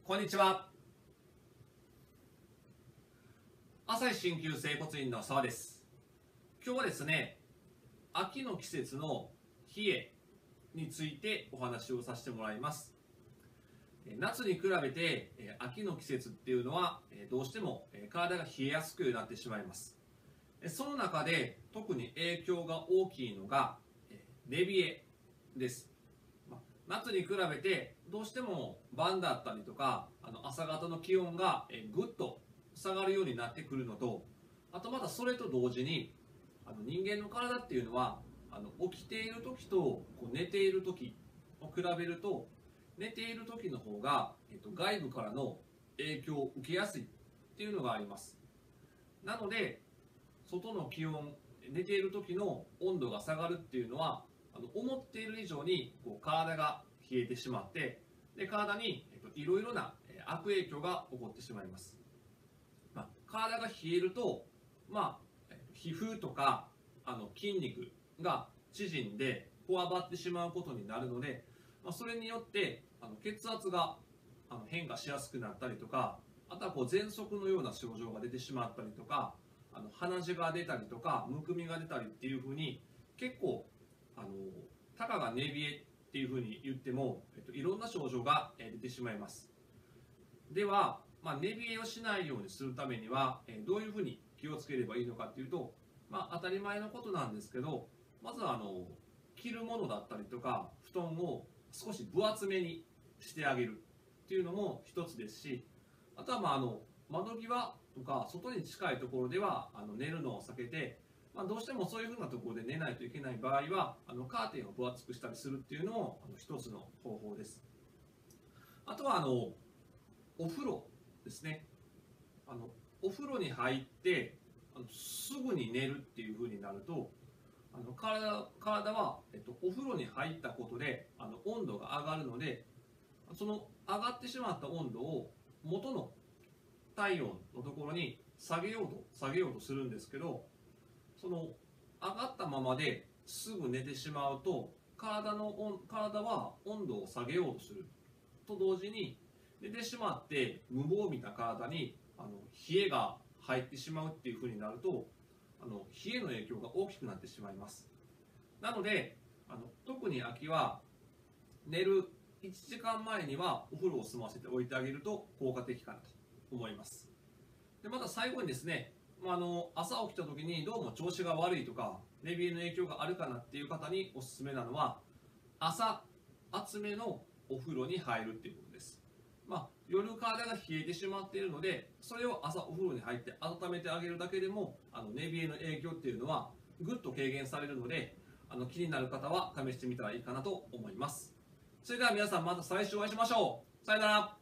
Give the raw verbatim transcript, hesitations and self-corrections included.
こんにちは。朝日鍼灸整骨院の澤です。今日はですね、秋の季節の冷えについてお話をさせてもらいます。夏に比べて秋の季節っていうのはどうしても体が冷えやすくなってしまいます。その中で特に影響が大きいのが寝冷えです。夏に比べてどうしても晩だったりとかあの朝方の気温がぐっと下がるようになってくるのと、あとまたそれと同時にあの人間の体っていうのはあの起きている時とこう寝ている時を比べると、寝ている時の方が、えっと、外部からの影響を受けやすいっていうのがあります。なので外の気温、寝ている時の温度が下がるっていうのはあの思っている以上にこう体が冷えてしまって、で体に、えっと、いろいろな悪影響が起こってしまいます。まあ、体が冷えると、まあ、皮膚とかあの筋肉が縮んでこわばってしまうことになるので、まあ、それによってあの血圧があの変化しやすくなったりとか、あとはこう喘息のような症状が出てしまったりとか、あの鼻血が出たりとかむくみが出たりっていうふうに、結構あのたかが寝冷えっていうふうに言っても、えっと、いろんな症状が出てしまいます。では、まあ、寝冷えをしないようにするためには、えどういうふうに気をつければいいのかっていうと、まあ、当たり前のことなんですけど、まずはあの着るものだったりとか布団を少し分厚めにしてあげるっていうのも一つですし、あとはまああの窓際とか外に近いところではあの寝るのを避けて、まあ、どうしてもそういうふうなところで寝ないといけない場合はあのカーテンを分厚くしたりするっていうのもあの一つの方法です。あとはあのお風呂ですね。あのお風呂に入ってあのすぐに寝るっていうふうになると、あの 体, 体は、えっと、お風呂に入ったことであの温度が上がるので、その上がってしまった温度を元の体温のところに下げようと下げようとするんですけど、その上がったままですぐ寝てしまうと、体の体は温度を下げようとすると同時に、寝てしまって無防備な体にあの冷えが入ってしまうっていうふうになると、あの冷えの影響が大きくなってしまいます。なのであの特に秋は寝るいちじかんまえにはお風呂を済ませておいてあげると効果的かなと思います。でまた最後にですね、あの朝起きた時にどうも調子が悪いとか寝冷えの影響があるかなっていう方におすすめなのは、朝厚めのお風呂に入るっていうことです。まあ、夜体が冷えてしまっているので、それを朝お風呂に入って温めてあげるだけでもあの寝冷えの影響っていうのはぐっと軽減されるので、あの気になる方は試してみたらいいかなと思います。それでは皆さん、また再来週お会いしましょう。さよなら。